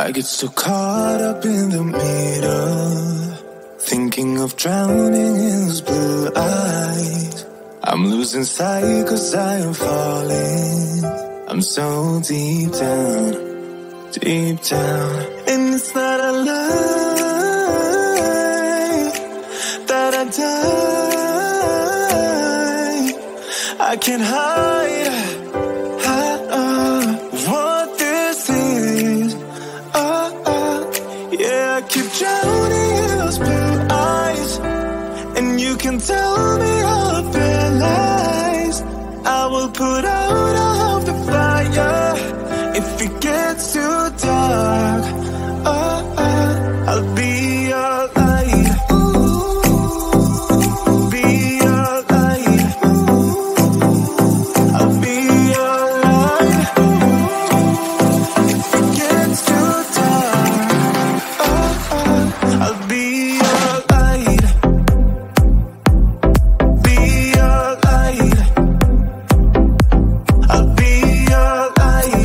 I get so caught up in the middle, thinking of drowning in those blue eyes. I'm losing sight 'cause I am falling. I'm so deep down, deep down. And it's not a lie that I die. I can't hide what this is. Yeah, I keep drowning in those blue eyes, and you can tell me all of their lies. I will put out all of the fire if it gets too dark. I'll be your light. Be your light. I'll be your light. If it gets too dark, I'll be your light. Be your light. I'll be your light.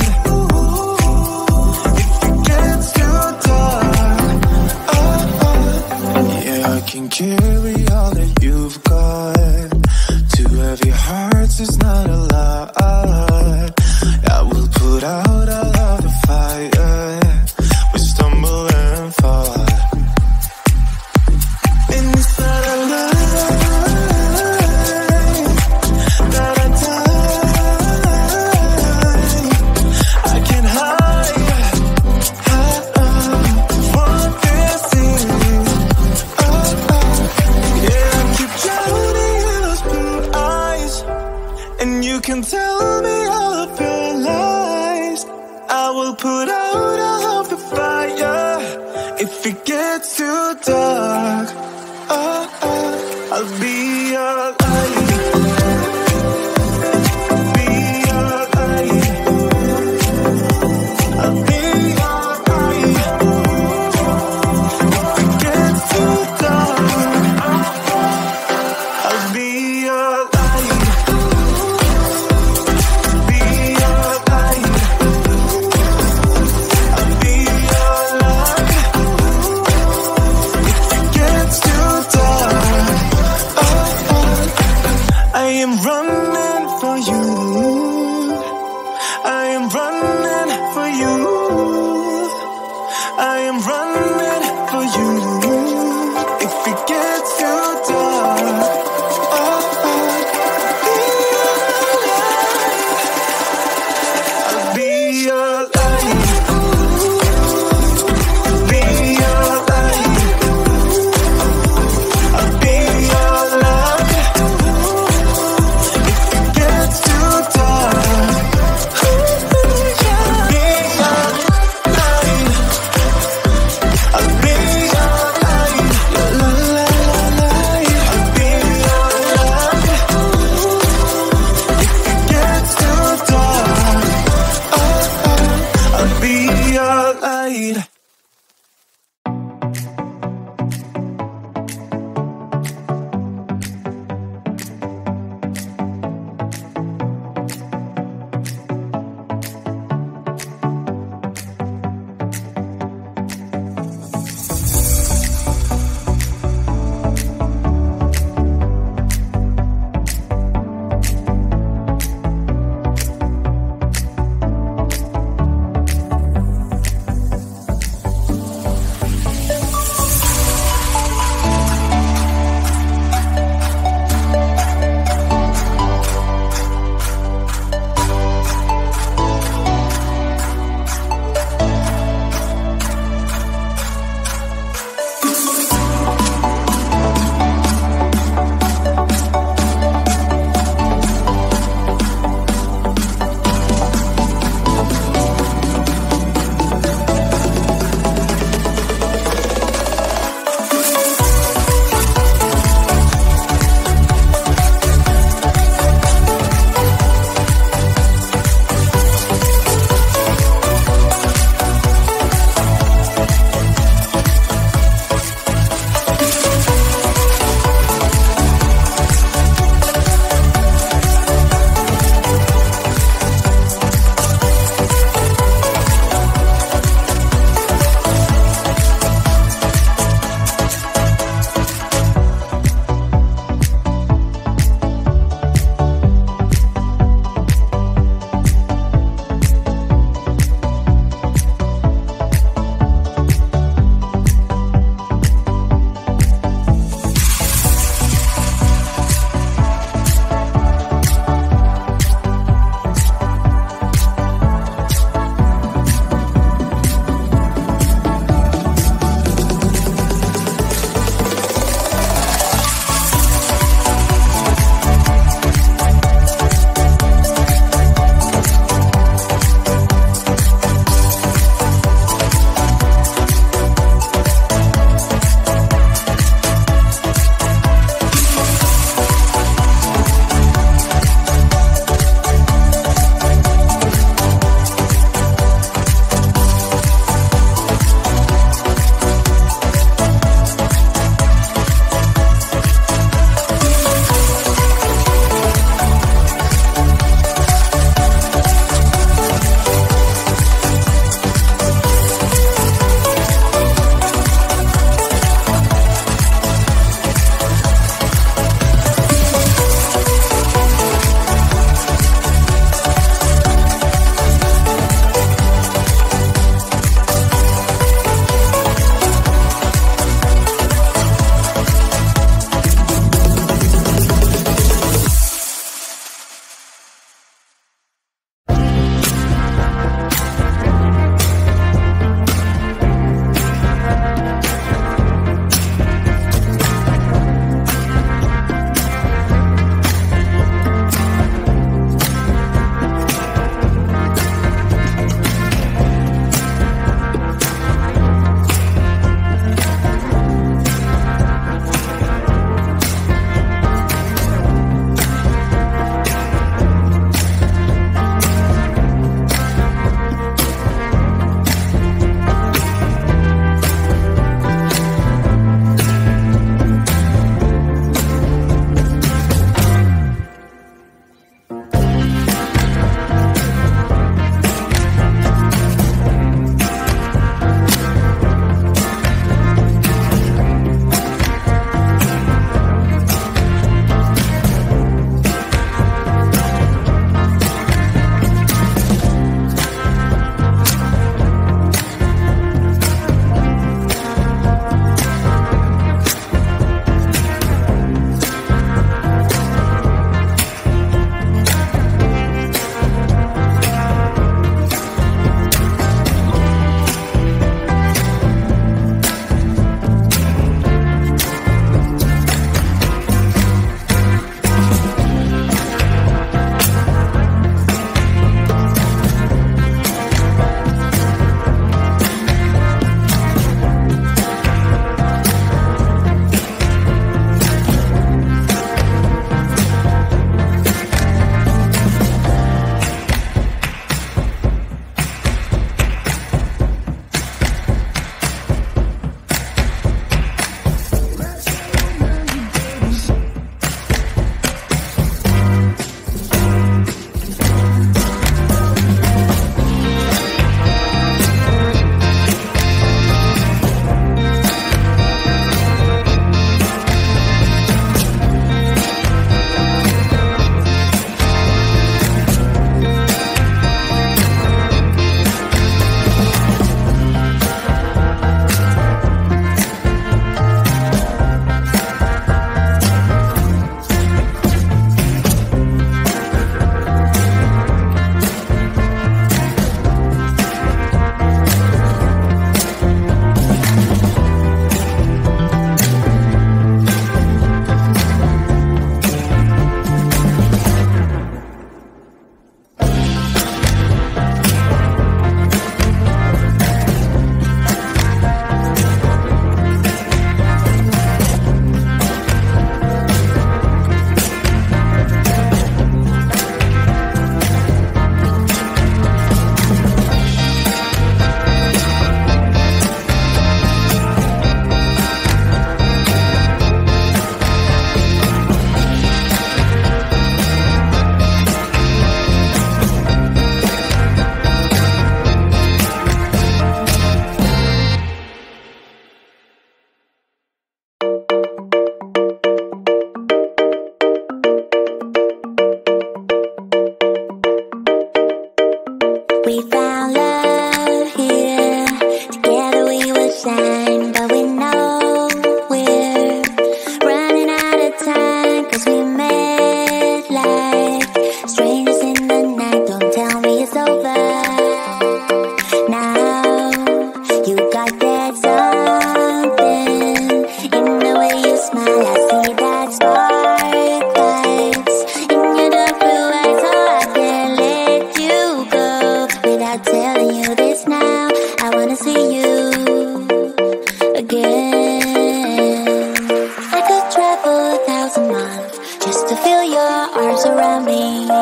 If it gets too dark, yeah, I can carry all that you've got. Two heavy hearts is not a lot. I will put out all of the fire. We stumble and fall. And it's not a lie that I die. I can't hide what this is. Yeah, I keep drowning in those blue eyes, and you can tell me all of your lies. I will put out all of the fire if it gets too dark. I'll be your light. Be your light. I'll be your light. If it gets too dark, I'll be your light. Be your light. I'll be your light. If 1,000 miles just to feel your arms around me.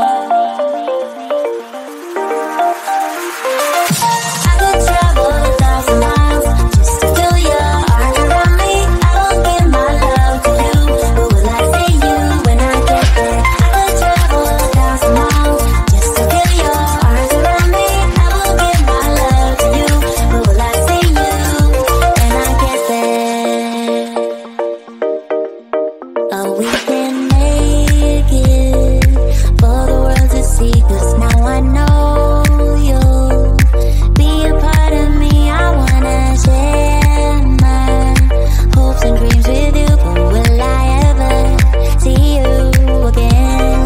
I could travel 1,000 miles just to feel your arms around me. I will give my love to you, but will I see you when I get there? I could travel 1,000 miles just to feel your arms around me. I will give my love to you, but will I see you when I get there? Oh, we can make it for the world to see, 'cause now I know you'll be a part of me. I wanna share my hopes and dreams with you, but will I ever see you again?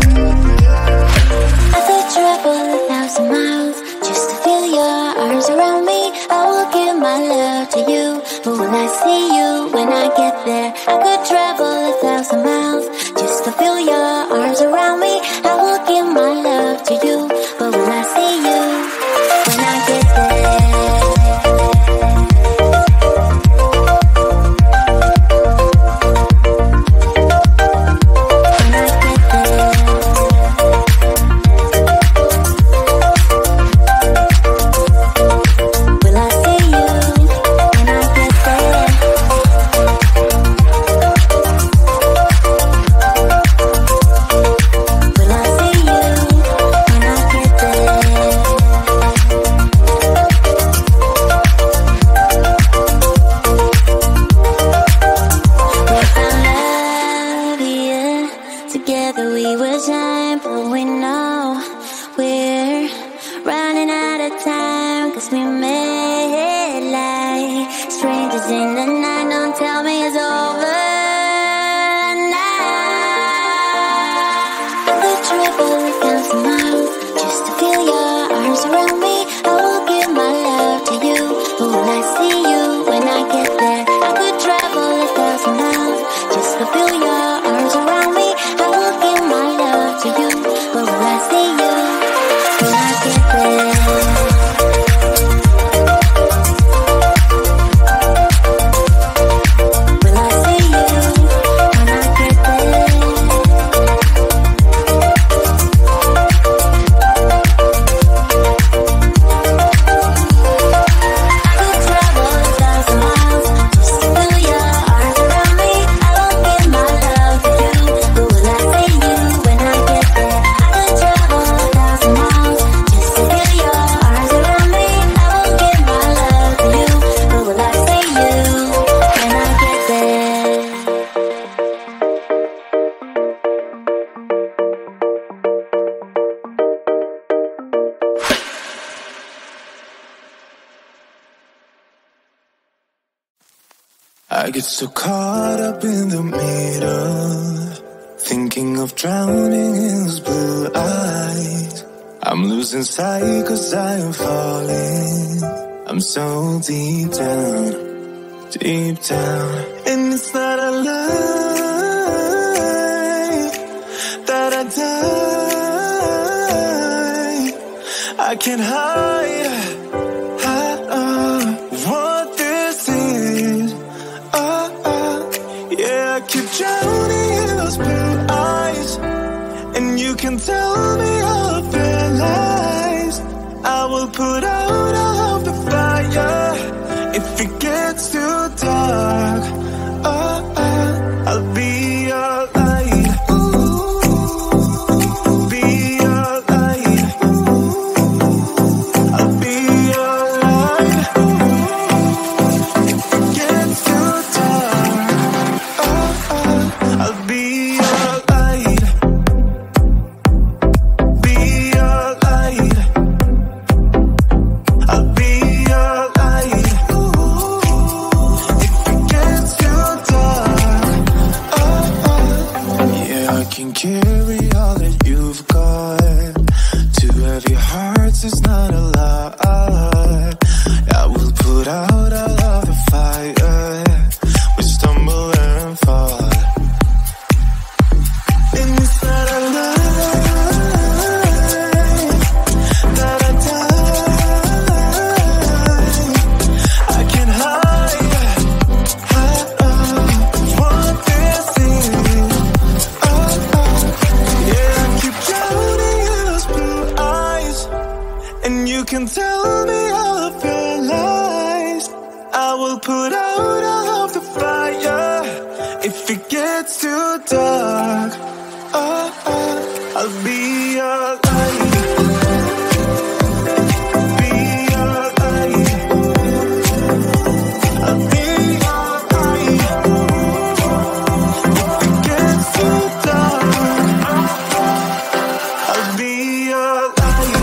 I could travel 1,000 miles just to feel your arms around me. I will give my love to you, but will I see you when I get there? I could travel 1,000 miles just to feel your arms around me. I will give my love to you, but will I see you when I get there? When I get there, will I see you when I get there? Will I see you when I get there? We found love, yeah. Together we will shine, but we know we're running out of time, 'cause we made like strangers in the night. Don't tell me it's over now. I could travel 1,000 miles just to feel your arms around me. I will give my love to you, but will I see you when I get there? I could travel 1,000 miles just to feel your arms around me. I will give my love to you, but will I see you when I get there? Will I see you when I get there? I could travel 1,000 miles just to feel your arms around me. I will give my love to you, but will I see you when I get there? I could travel 1,000 miles just to feel your arms around me. I will give my love to you, but will I see you when I get there? I get so caught up in the middle, thinking of drowning in those blue eyes. I'm losing sight 'cause I am falling. I'm so deep down, and it's not a lie that I die. I can't hide what this is. Yeah, I keep drowning in those blue eyes, and you can tell me all of your lies. I will put out all of the fire if it gets too dark. I'll be your light. Be your light. I'll be your light. If it gets too dark, I'll be your light. Be your light. gets too dark, I'll be your light. Be your light. I'll be your light. If it gets too dark, I'll be your light.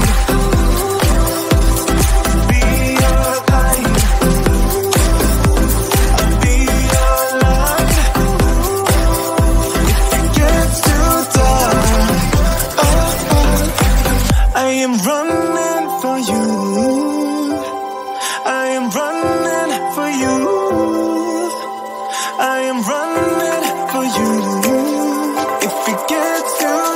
Be your light. I'll be your light. If it gets too dark, I am running for you. I am running for you. I am running for you. If it gets too